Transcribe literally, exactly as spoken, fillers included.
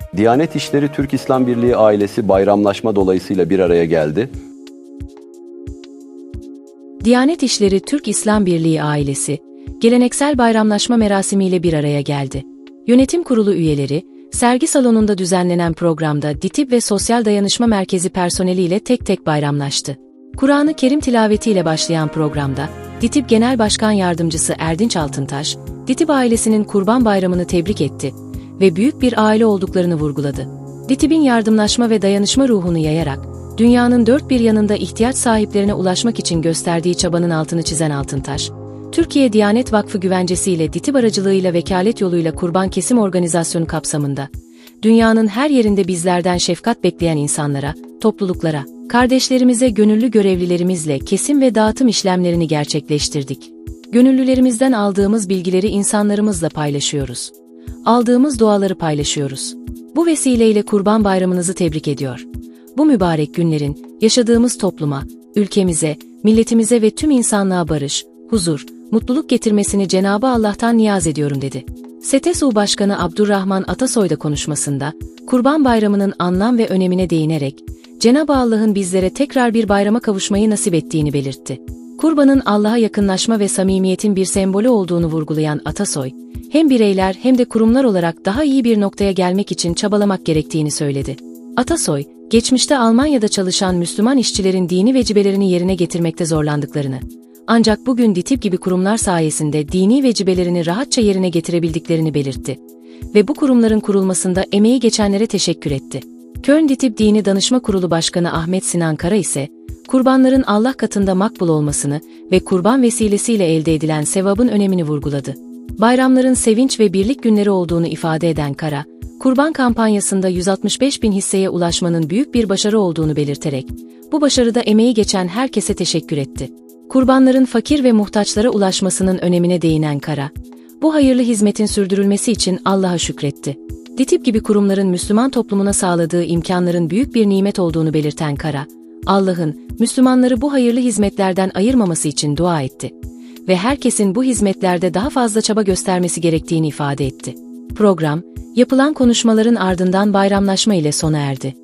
Diyanet İşleri Türk İslam Birliği ailesi bayramlaşma dolayısıyla bir araya geldi. Diyanet İşleri Türk İslam Birliği ailesi, geleneksel bayramlaşma merasimiyle bir araya geldi. Yönetim kurulu üyeleri, sergi salonunda düzenlenen programda DİTİB ve Sosyal Dayanışma Merkezi personeliyle tek tek bayramlaştı. Kur'an-ı Kerim tilavetiyle başlayan programda, DİTİB Genel Başkan Yardımcısı Erdinç Altıntaş, DİTİB ailesinin Kurban Bayramı'nı tebrik etti ve büyük bir aile olduklarını vurguladı. DİTİB'in yardımlaşma ve dayanışma ruhunu yayarak, dünyanın dört bir yanında ihtiyaç sahiplerine ulaşmak için gösterdiği çabanın altını çizen Altıntaş, Türkiye Diyanet Vakfı güvencesiyle DİTİB aracılığıyla vekalet yoluyla kurban kesim organizasyonu kapsamında, dünyanın her yerinde bizlerden şefkat bekleyen insanlara, topluluklara, kardeşlerimize gönüllü görevlilerimizle kesim ve dağıtım işlemlerini gerçekleştirdik. Gönüllülerimizden aldığımız bilgileri insanlarımızla paylaşıyoruz. Aldığımız duaları paylaşıyoruz. Bu vesileyle Kurban Bayramınızı tebrik ediyor. Bu mübarek günlerin, yaşadığımız topluma, ülkemize, milletimize ve tüm insanlığa barış, huzur, mutluluk getirmesini Cenab-ı Allah'tan niyaz ediyorum dedi. SETESU Başkanı Abdurrahman Atasoy da konuşmasında, Kurban Bayramı'nın anlam ve önemine değinerek, Cenab-ı Allah'ın bizlere tekrar bir bayrama kavuşmayı nasip ettiğini belirtti. Kurbanın Allah'a yakınlaşma ve samimiyetin bir sembolü olduğunu vurgulayan Atasoy, hem bireyler hem de kurumlar olarak daha iyi bir noktaya gelmek için çabalamak gerektiğini söyledi. Atasoy, geçmişte Almanya'da çalışan Müslüman işçilerin dini vecibelerini yerine getirmekte zorlandıklarını, ancak bugün DİTİB gibi kurumlar sayesinde dini vecibelerini rahatça yerine getirebildiklerini belirtti ve bu kurumların kurulmasında emeği geçenlere teşekkür etti. Köln DİTİB Dini Danışma Kurulu Başkanı Ahmet Sinan Kara ise, kurbanların Allah katında makbul olmasını ve kurban vesilesiyle elde edilen sevabın önemini vurguladı. Bayramların sevinç ve birlik günleri olduğunu ifade eden Kara, kurban kampanyasında yüz altmış beş bin hisseye ulaşmanın büyük bir başarı olduğunu belirterek, bu başarıda emeği geçen herkese teşekkür etti. Kurbanların fakir ve muhtaçlara ulaşmasının önemine değinen Kara, bu hayırlı hizmetin sürdürülmesi için Allah'a şükretti. DİTİB gibi kurumların Müslüman toplumuna sağladığı imkanların büyük bir nimet olduğunu belirten Kara, Allah'ın Müslümanları bu hayırlı hizmetlerden ayırmaması için dua etti ve herkesin bu hizmetlerde daha fazla çaba göstermesi gerektiğini ifade etti. Program, yapılan konuşmaların ardından bayramlaşma ile sona erdi.